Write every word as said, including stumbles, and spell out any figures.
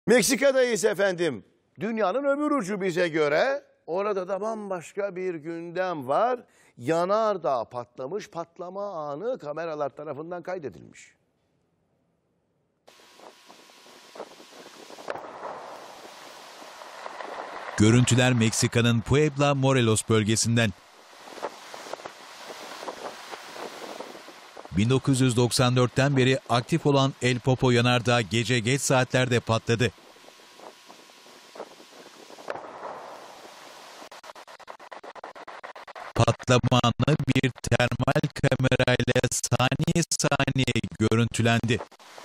Meksika'dayız efendim. Dünyanın öbür ucu bize göre. Orada da bambaşka bir gündem var. Yanardağ patlamış, patlama anı kameralar tarafından kaydedilmiş. Görüntüler Meksika'nın Puebla, Morelos bölgesinden. bin dokuz yüz doksan dörtten beri aktif olan El Popo yanardağı gece geç saatlerde patladı. Patlama anı bir termal kamerayla saniye saniye görüntülendi.